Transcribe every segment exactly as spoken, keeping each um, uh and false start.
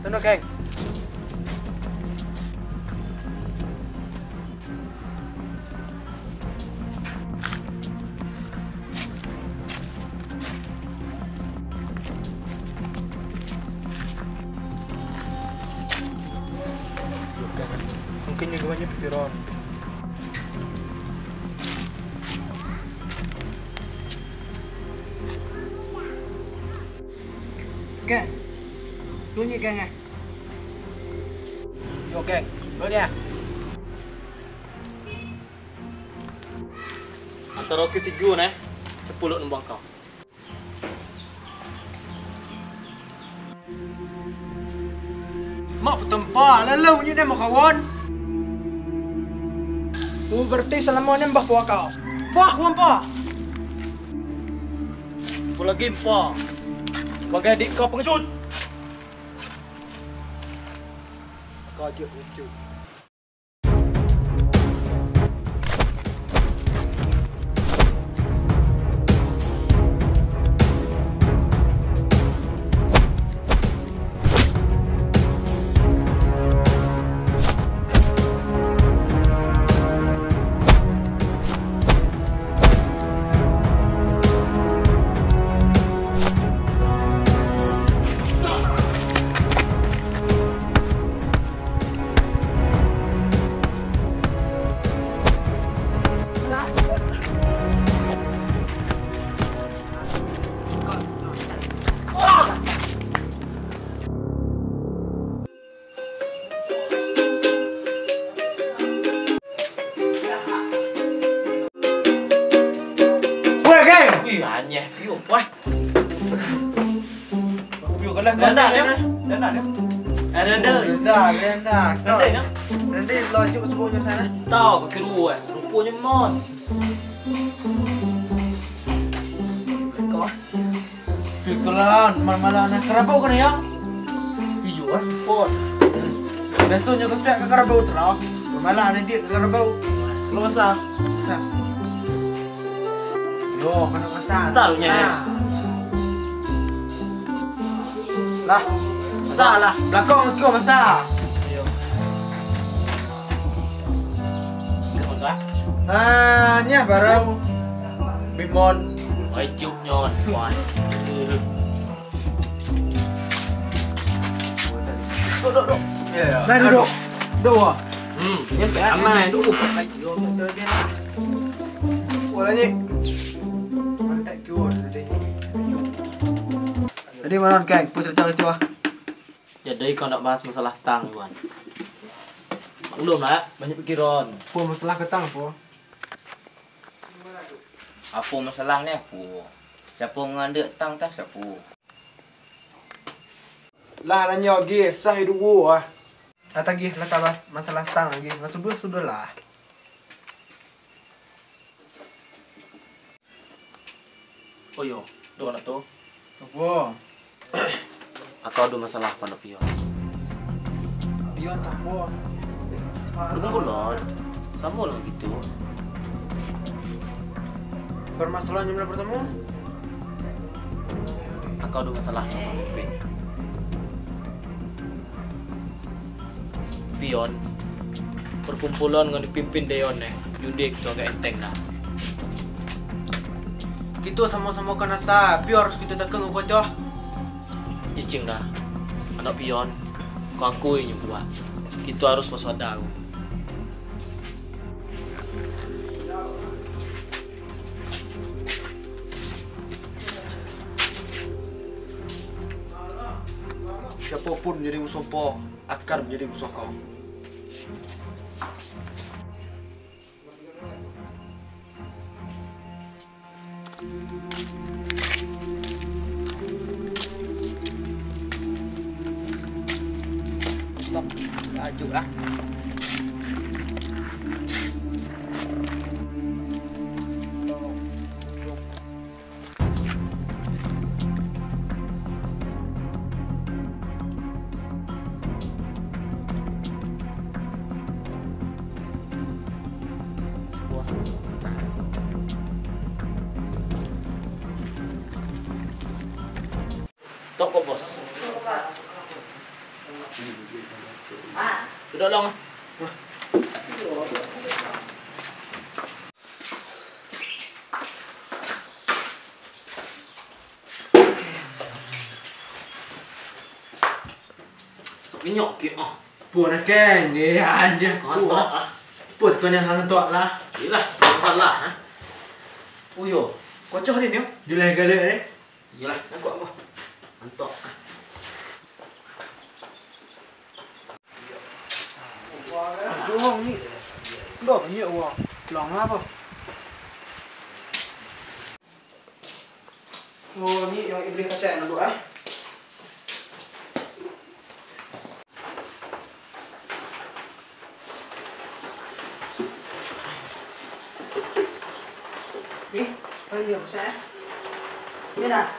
Sono, Kang. Mungkin juga banyak pikiran. Kang, tunjuk Kang ya. Yo Kang, boleh ya? Antara oke tujuh nih, sepuluh numbang kau. Mak bertempat, lalu ni dah mau kawan. Oh berarti selama ni mbah puak kau. Puak kawan puak. Apa lagi pak? Sebagai adik kau pengecut. Kau aja pengecut. Hanya, piu, wah. Piu kalau kau Dana ni dia, na. dana dia. Ada ada. Dah, dah. Nanti kan? Nanti laju sebelumnya sana. Tahu kaki dua, rupanya mon. Kau. Piu kalau malam-malam nak kerabau kan ya? Piu ah. Pon. Biasanya kau suka ke kerabau terus. Malam nanti ke kerabau. Lu masa? Masa. Yo, kena masa. Masalahnya. Lah. Masalah. Belakang kau masa. Ayo. Kamu enggak? Ah, ni baru Bimon. Wajib nyon, wah. Duduk, duduk. Ya, ya. Nah, duduk. Duduk. Hmm, nyampe aman, duduk. Yo, betul dia. Boleh ni. Mantap kau tadi. Jadi mana Kang? Putri cerita itu ah. Jadi kau nak bahas masalah tang, Iwan. Maklum lah, banyak pikiran. Apa masalah ketang apa? Apa masalahnya apa? Siapa ngandak tang tak siapa? Lah nanya lagi, sah dulu ah. Kata lagi, lah tabas masalah tang lagi. Mas sudah sudah lah. Oh yo, doa nak tu. Apa? Atau ada masalah pada pion. Pion tak apa. Bukan kulon, sama lah gitu. Permasalahan jumlah bertemu? Aku ada masalah dengan pimpin. Pion, perkumpulan dengan dipimpin Deon eh, judik tu agak enteng dah. Kita sama-sama kena sah. Pion harus kita tekan apa tu? Icing dah, anak pion, kau akui yang buat. Kita harus waspada. Siapapun menjadi musuh po akan menjadi musuh kau. Stop, laju lah. Tok kok bos. Duduk long. Sok nyok ke ah. Buat nak kan ni ada. Kantok ah. Buat kau ni hang tok lah. Iyalah, masalah ha. Oh yo, kocoh ni ni. Jual galak ni. Iyalah, nak kuat apa? Kantok ah. Johong ni. Dah banyak wah. Long apa? Oh ni yang iblis kacang nak buat eh. Ni, apa dia besar? Ni dah.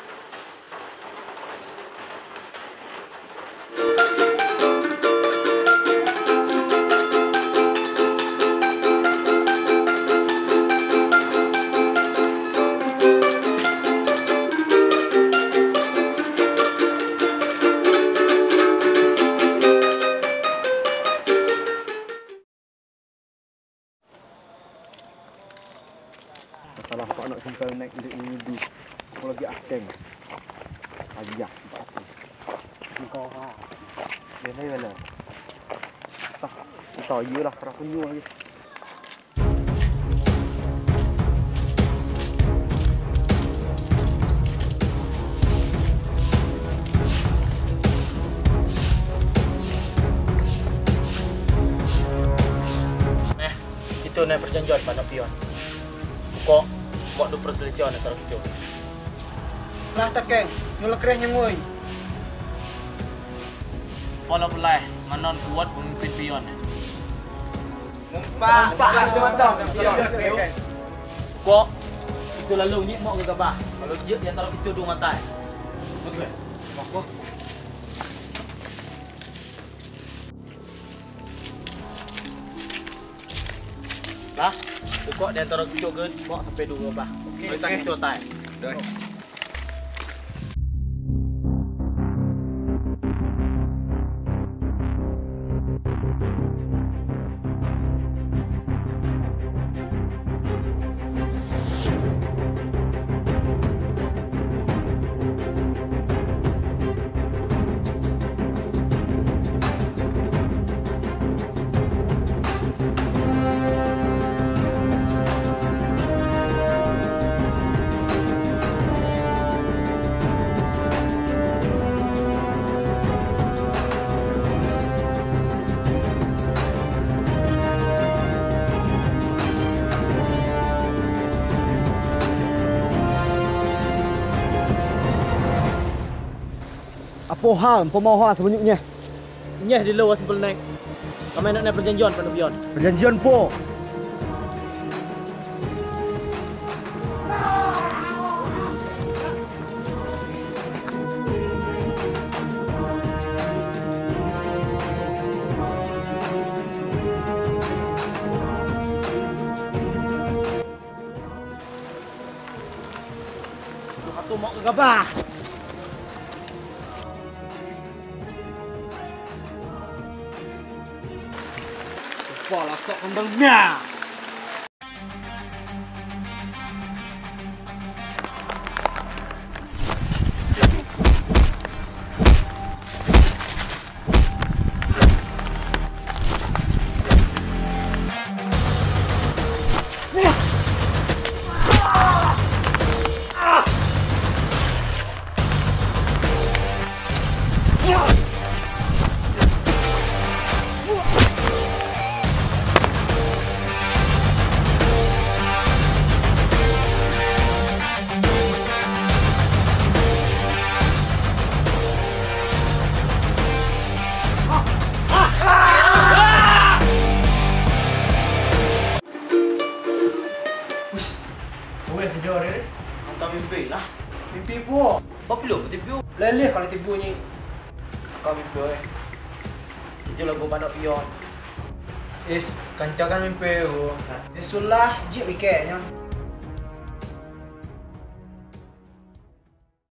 Masalah pak nak simpan naik untuk minggu. Aku lagi akeng. Ayah pak aku. Engkau ha. Dia ni mana? Tak. Tak iyalah para penyu lagi. Eh, itu nih perjanjian pada pion. Kok buat du perselisihan antara kita. Lah tak keng, nyolak kerehnya ngoi. Pola belai, manon kuat pemimpin pion. Pak, pak macam-macam pion. Kok itu lalu ni mau ke gabah. Kalau je di antara kita dua mata. Betul. Kok Lah, pokok di antara kita ke mau sampai dua gabah. Okey. Kita kita tai. Dah. Apa hal pemauan sebenarnya? Nyeh di luar simpel naik. Kami nak naik perjanjian pada pion. Perjanjian po. Satu mau ke gabah. Bola sok kembangnya. Mimpi lah. Mimpi po. Apa perlu tipu? Leleh kalau tipu ni. Kau mimpi eh. Itu lagu panak pion. Is, kancakan mimpi ko. Isulah jip ikenya.